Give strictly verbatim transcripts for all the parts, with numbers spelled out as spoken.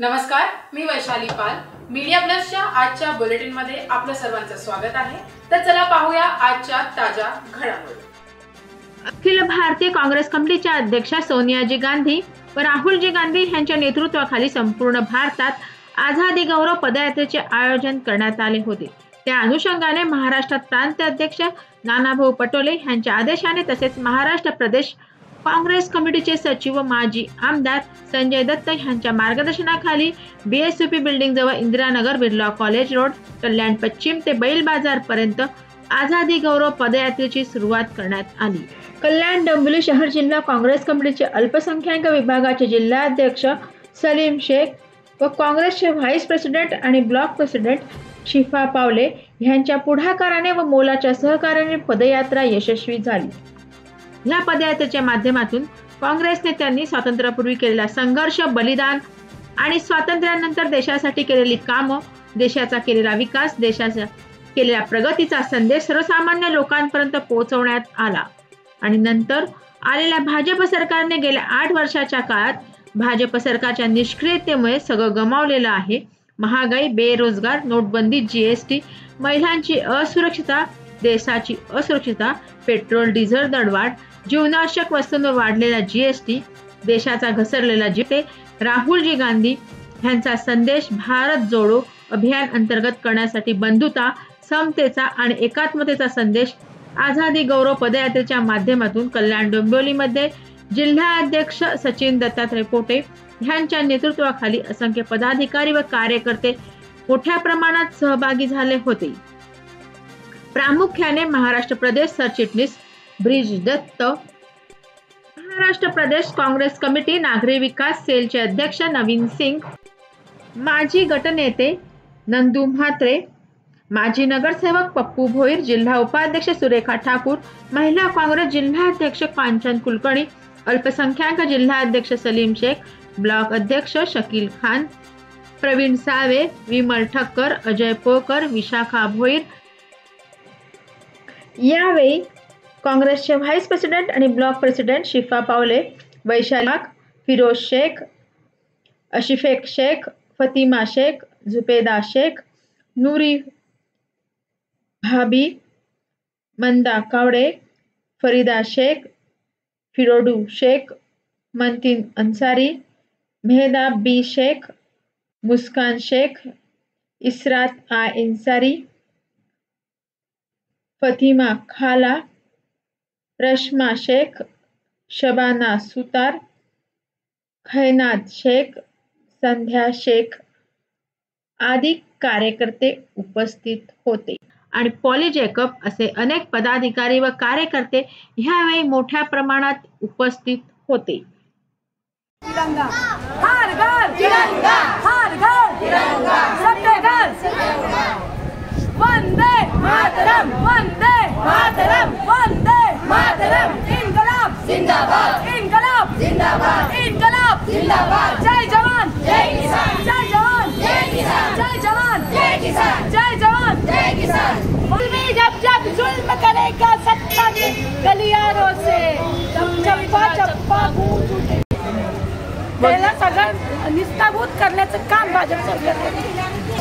नमस्कार, मी वैशाली पाल. मीडिया प्लसच्या आजच्या बुलेटिन मध्ये आपलं सर्वांचं स्वागत आहे. तर चला पाहूया आजच्या ताज्या घडामोडी. अखिल भारतीय काँग्रेस कमिटीच्या अध्यक्षा सोनियाजी गांधी व राहुलजी गांधी यांच्या नेतृत्वाखाली संपूर्ण भारतात आझादी गौरव पदयात्रेचे आयोजन करण्यात आले होते. त्या अनुषंगाने महाराष्ट्रात प्रांत अध्यक्ष नानाभाऊ पटोले यांच्या आदेशाने तसेच महाराष्ट्र प्रदेश काँग्रेस कमिटीचे सचिव व माजी आमदार संजय दत्त यांच्या मार्गदर्शनाखाली बीएसयूपी बिल्डिंग जवळ इंदिरानगर बिर्ला कॉलेज रोड कल्याण पश्चिम ते बैल बाजार पर्यंत आझादी गौरव पदयात्रेची सुरुवात करण्यात आली. कल्याण डोंबिवली शहर जिल्हा काँग्रेस कमिटीचे अल्पसंख्याक विभागाचे जिल्हाध्यक्ष सलीम शेख व काँग्रेसचे व्हाईस प्रेसिडेंट आणि ब्लॉक प्रेसिडेंट शिफा पावले यांच्या पुढाकाराने व मोलाच्या सहकार्याने पदयात्रा यशस्वी झाली. या पदयात्रेच्या माध्यमातून काँग्रेस नेत्यांनी स्वातंत्र्यापूर्वी केलेला संघर्ष, बलिदान आणि स्वातंत्र्यानंतर देशासाठी केलेली कामं, देशाचा केलेला विकास, देशाचा केलेल्या प्रगतीचा संदेश सर्वसामान्य लोकांपर्यंत पोहोचवण्यात आला. आणि नंतर आलेल्या भाजप सरकारने गेल्या आठ वर्षाच्या काळात भाजप सरकारच्या निष्क्रियतेमुळे सगळं गमावलेलं आहे. महागाई, बेरोजगार, नोटबंदी, जीएसटी, महिलांची असुरक्षितता, देशाची असुरक्षितता, पेट्रोल डिझेल दरवाढ, जीवनावश्यक वस्तूंवर वाढलेला जीएसटी, देशाचा घसरलेला जीते, राहुलजी गांधी यांचा संदेश भारत जोडो अभियान अंतर्गत करण्यासाठी बंधुता, समतेचा आणि एकात्मतेचा संदेश आझादी गौरव पदयात्रेच्या माध्यमातून कल्याण डोंबिवलीमध्ये जिल्हाध्यक्ष सचिन दत्तात्रय पोटे यांच्या नेतृत्वाखाली असंख्य पदाधिकारी व कार्यकर्ते मोठ्या प्रमाणात सहभागी झाले होते. प्रामुख्याने महाराष्ट्र प्रदेश सरचिटणीस ब्रिज दत्त, महाराष्ट्र प्रदेश काँग्रेस कमिटी नागरी विकास सेलचे अध्यक्ष नवीन सिंग, माजी गटनेते नंदू म्हात्रे, माजी नगरसेवक पप्पू भोईर, जिल्हा उपाध्यक्ष सुरेखा ठाकूर, महिला काँग्रेस जिल्हाध्यक्ष कांचन कुलकर्णी, अल्पसंख्याक जिल्हाध्यक्ष सलीम शेख, ब्लॉक अध्यक्ष शकील खान, प्रवीण सावे, विमल ठक्कर, अजय पोकर, विशाखा भोईर. यावेळी काँग्रेसचे व्हाईस प्रेसिडेंट आणि ब्लॉक प्रेसिडेंट शिफा पावले, वैशाली, फिरोज शेख, अशिफेक शेख, फतिमा शेख, झुपेदा शेख, नूरी भाबी, मंदा कावडे, फरीदा शेख, फिरोडू शेख, मंतिन अन्सारी, मेहदाब बी शेख, मुस्कान शेख, इसरात आ इंसारी, फतिमा खाला, रश्मा शेख, शबाना सुतार, खैनात शेख, संध्या शेख आदी कार्यकर्ते उपस्थित होते. आणि पॉली जॅकब असे अनेक पदाधिकारी व कार्यकर्ते ह्यावेळी मोठ्या प्रमाणात उपस्थित होते. तिरंगा हर घर, तिरंगा हर घर, तिरंगा सबके घर, तिरंगा वंदे मातरम, वंदे मातरम, वंदे मातरम, इनकलाब जिंदाबाद, इनकलाब जिंदाबाद, इनकलाब जिंदाबाद. जय जवान, जय किसान, जय जवान, जय किसान, जय जवान, जय किसान, जय जवान, जय किसान. जब जब जुल्म करेगा सत्ता के गलियारों से, जब चप्पा चप्पा गूंज उठे, त्याला सगळं निस्ताभूत करण्याचं काम भाजप सरकार करते.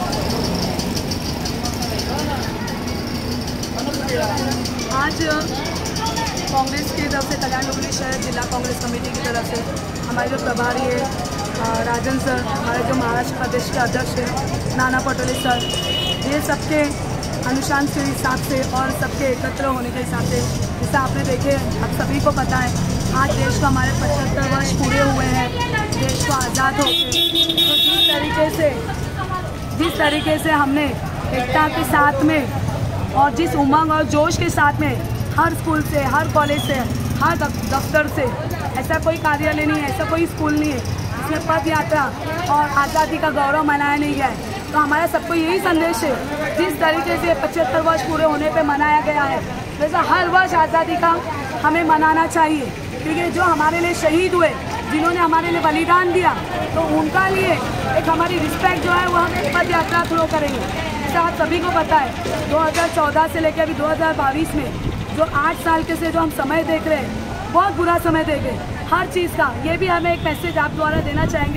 आज कांग्रेस की तरफ से कल्याण डोंबिवली शहर जिला कांग्रेस कमेटी की तरफ से हमारे जो प्रभारी है राजन सर, हमारे जो महाराष्ट्र प्रदेश के अध्यक्ष हैं नाना पटोले सर, ये सबके अनुशासन के हिसाब से और सबके एकत्र होने के हिसाब से, जैसा आपने देखे आप सभी को पता है आज देश को हमारे पचहत्तर वर्ष पूरे हुए हैं, देश को आज़ाद हो गए. तो जिस तरीके से जिस तरीके से हमने एकता के साथ में और जिस उमंग और जोश के साथ में हर स्कूल से, हर कॉलेज से, हर दफ्तर से, ऐसा कोई कार्यालय नहीं है, ऐसा कोई स्कूल नहीं है जिसमें पद यात्रा और आज़ादी का गौरव मनाया नहीं गया है. तो हमारा सबको यही संदेश है, जिस तरीके से पचहत्तर वर्ष पूरे होने पे मनाया गया है वैसा हर वर्ष आज़ादी का हमें मनाना चाहिए. क्योंकि जो हमारे लिए शहीद हुए, जिन्होंने हमारे लिए बलिदान दिया, तो उनका लिए एक हमारी रिस्पेक्ट जो है वो हम पद यात्रा थ्रू करेंगे. जैसा आप सभी को पता है दो हज़ार चौदह से लेकर अभी दो हज़ार बाईस में जो आठ साल के से जो हम समय देख रहे हैं, बहुत बुरा समय देख रहे हैं हर चीज़ का. ये भी हमें एक मैसेज आप द्वारा देना चाहेंगे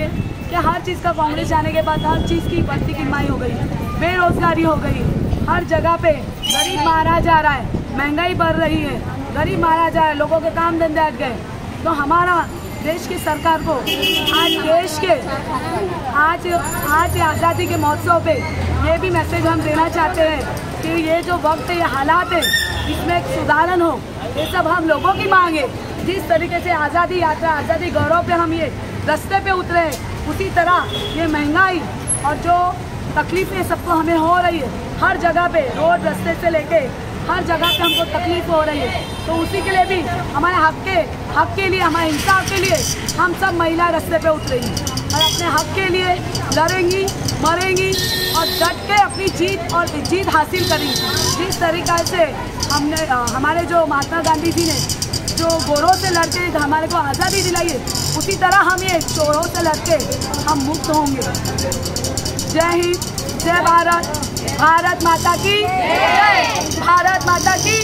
कि हर चीज़ का कांग्रेस जाने के बाद हर चीज़ की बढ़ती कीमत हो गई, बेरोजगारी हो गई, हर जगह पे गरीब मारा जा रहा है, महंगाई बढ़ रही है, गरीब मारा जा रहा है, लोगों के काम धंधे अट गए। तो हमारा देश की सरकार को आज देश के आज आज आज़ादी के महोत्सव पे ये भी मैसेज हम देना चाहते हैं कि ये जो वक्त है, ये हालात है, इसमें एक सुधारण हो। ये सब हम लोगों की मांग है। जिस तरीके से आज़ादी यात्रा, आज़ादी गौरव पे हम ये रास्ते पे उतरे हैं, उसी तरह ये महंगाई और जो तकलीफें सबको हमें हो रही है, हर जगह पे रोड रास्ते से लेके हर जगह पे हमको तकलीफ हो रही है। तो उसी के लिए भी हमारे हक के हक के लिए, हमारे इंसाफ के लिए हम सब महिला रास्ते पे उतरेंगी और अपने हक के लिए लड़ेंगी, मरेंगी और डट के अपनी जीत और जीत हासिल करेंगी। जिस तरीक़े से हमने हमारे जो महात्मा गांधी जी ने जो गोरों से लड़के हमारे को आज़ादी दिलाई है, उसी तरह हम ये चोरों से लड़के हम मुक्त होंगे। जय हिंद, जय भारत, भारत माता की जय, भारत माता की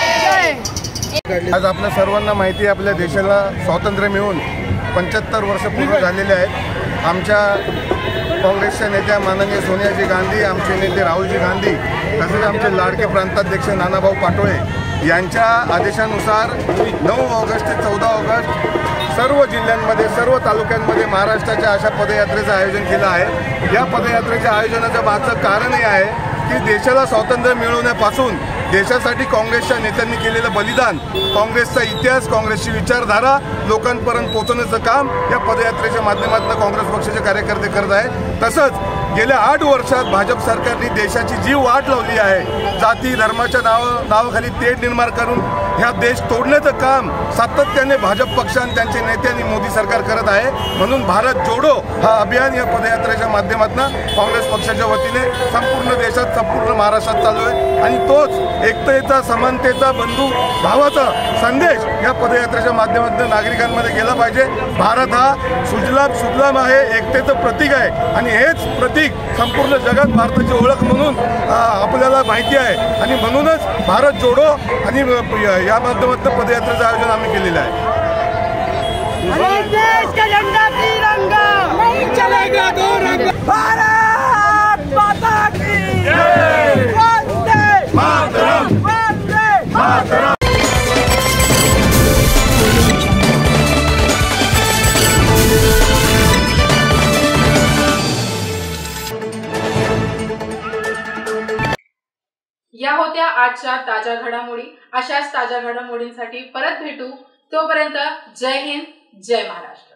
जय। आज आपल्या सर्वांना माहिती आहे, आपल्या देशाला स्वातंत्र्य मिळून पंच्याहत्तर वर्ष पूर्ण झालेले आहेत। आमच्या काँग्रेसच्या नेत्या माननीय सोनियाजी गांधी, आमचे नेते राहुलजी गांधी, तसेच आमचे लाडके प्रांताध्यक्ष नानाभाऊ पाटोळे यांच्या आदेशानुसार नऊ ऑगस्ट ते चौदा ऑगस्ट सर्व जिल्ह्यांमध्ये, सर्व तालुक्यांमध्ये महाराष्ट्राच्या अशा पदयात्रेचं आयोजन केलं आहे। या पदयात्रेच्या आयोजनाचं मागचं कारण हे आहे की देशाला स्वातंत्र्य मिळवण्यापासून देशासाठी काँग्रेसच्या नेत्यांनी केलेलं बलिदान, काँग्रेसचा इतिहास, काँग्रेसची विचारधारा लोकांपर्यंत पोहोचवण्याचं काम या पदयात्रेच्या माध्यमातून काँग्रेस पक्षाचे कार्यकर्ते करत आहेत। तसंच गेल्या आठ वर्षात भाजप सरकारने देशाची जीव वाट लावली आहे। जाती धर्माच्या नाव नावाखाली तेढ निर्माण करून ह्या देश तोडण्याचं काम सातत्याने भाजप पक्ष आणि त्यांचे नेत्यांनी मोदी सरकार करत आहे। म्हणून भारत जोडो हा अभियान या पदयात्रेच्या माध्यमातून काँग्रेस पक्षाच्या वतीने संपूर्ण देशात, संपूर्ण महाराष्ट्रात चालू आहे आणि तोच एकतेचा, समानतेचा, बंधू भावाचा संदेश या पदयात्रेच्या माध्यमातून नागरिकांमध्ये गेला पाहिजे। भारत हा सुजलाम सुफलाम आहे, एकतेचं प्रतीक आहे आणि हेच प्रतीक संपूर्ण जगात भारताची ओळख म्हणून आपल्याला माहिती आहे आणि म्हणूनच भारत जोडो आणि या माध्यमातून पदयात्रेचं आयोजन आम्ही केलेलं आहे। देश का झंडा तिरंगा नहीं चलेगा दो रंग, भारत माता की जय, वंदे मातरम, वंदे मातरम। या होत्या आजच्या ताज्या घडामोडी। अशाच ताज्या घडामोडींसाठी परत भेटू। तोपर्यंत जय हिंद, जय महाराष्ट्र।